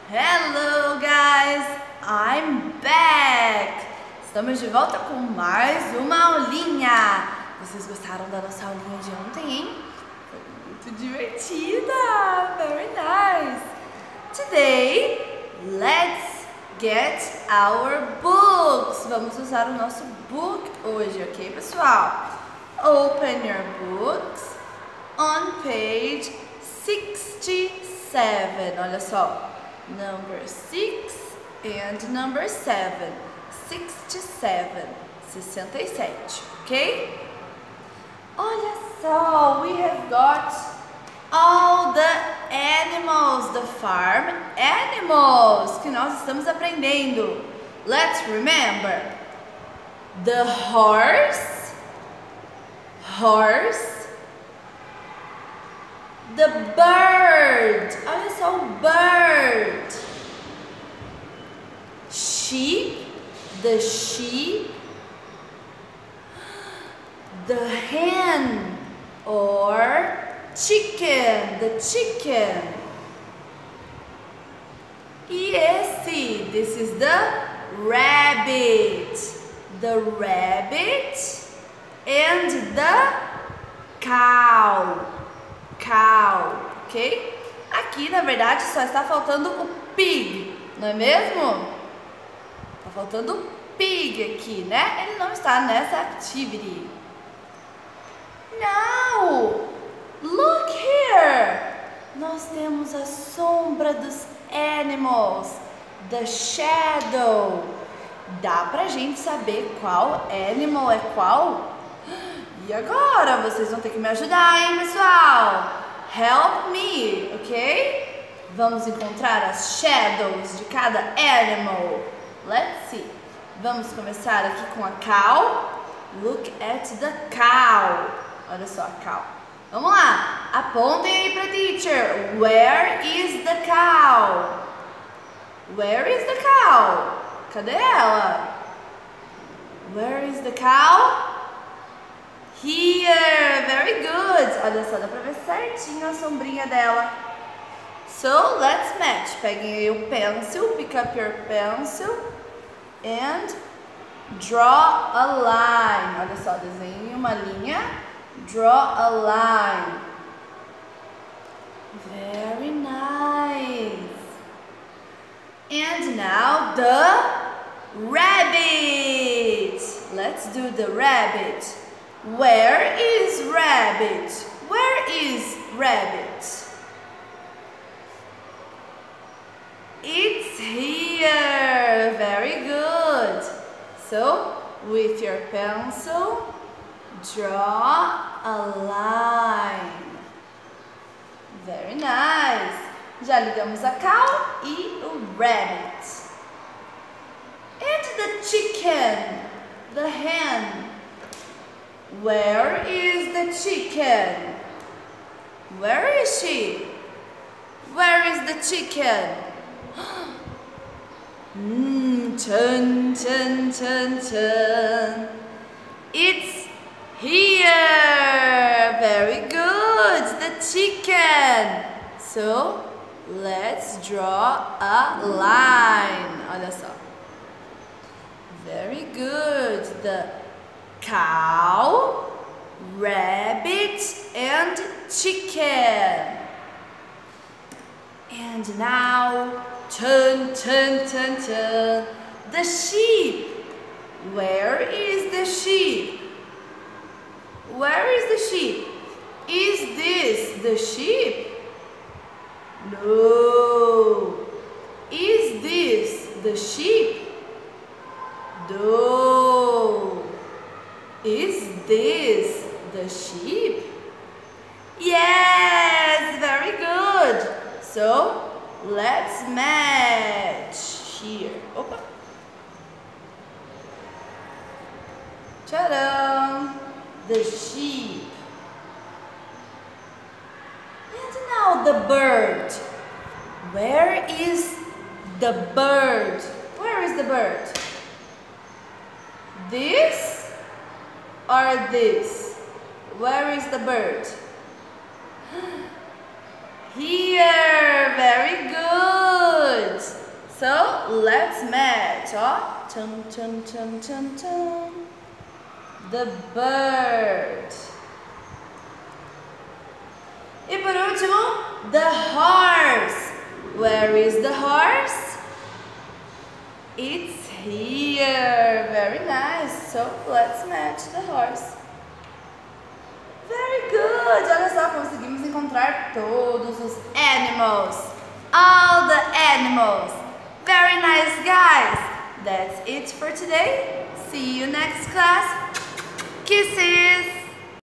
Hello guys, I'm back! Estamos de volta com mais uma aulinha. Vocês gostaram da nossa aulinha de ontem, hein? Foi muito divertida! Very nice! Today, let's get our books. Vamos usar o nosso book hoje, ok, pessoal? Open your books on page 67. Olha só. Number 6 and number 7. 67. 67, ok? Olha só, we have got all the animals, the farm animals, que nós estamos aprendendo. Let's remember. The horse, the bird, olha só o bird. Sheep, the sheep. The hen or chicken, the chicken. E esse, this is the rabbit. The rabbit and the cow. Ok? Aqui, na verdade, só está faltando o pig, não é mesmo? Está faltando o pig aqui, né? Ele não está nessa activity. Now, look here! Nós temos a sombra dos animals, the shadow. Dá pra gente saber qual animal é qual? E agora? Vocês vão ter que me ajudar, hein, pessoal? Help me, ok? Vamos encontrar as shadows de cada animal. Let's see. Vamos começar aqui com a cow. Look at the cow. Olha só a cow. Vamos lá. Apontem aí pra teacher. Where is the cow? Where is the cow? Cadê ela? Where is the cow? Here, very good. Olha só, dá pra ver certinho a sombrinha dela. So, let's match. Peguem aí o pencil, pick up your pencil and draw a line. Olha só, desenhe uma linha. Draw a line. Very nice. And now the rabbit. Let's do the rabbit. Where is rabbit? Where is rabbit? It's here. Very good. So, with your pencil, draw a line. Very nice. Já ligamos a cow e o rabbit. And the chicken, the hen. Where is the chicken? Where is she? Where is the chicken? Chun, chun, chun, chun. It's here. Very good. The chicken. So, let's draw a line. Olha só. Very good. The cow, rabbit, and chicken. And now, turn, turn, turn, turn. The sheep. Where is the sheep? Where is the sheep? Is this the sheep? No. Is this the sheep? No. Is this the sheep? Yes, very good. So, let's match here. Opa. Ta-da! The sheep. And now the bird. Where is the bird? Where is the bird? This or this? Where is the bird? Here, very good. So, let's match. Ó, tchan, tchan, tchan, tchan, tchan. The bird. E por último, the horse. Where is the horse? It's here. Very nice. So, let's match the horse. Very good. Olha só, conseguimos encontrar todos os animals. All the animals. Very nice, guys. That's it for today. See you next class. Kisses.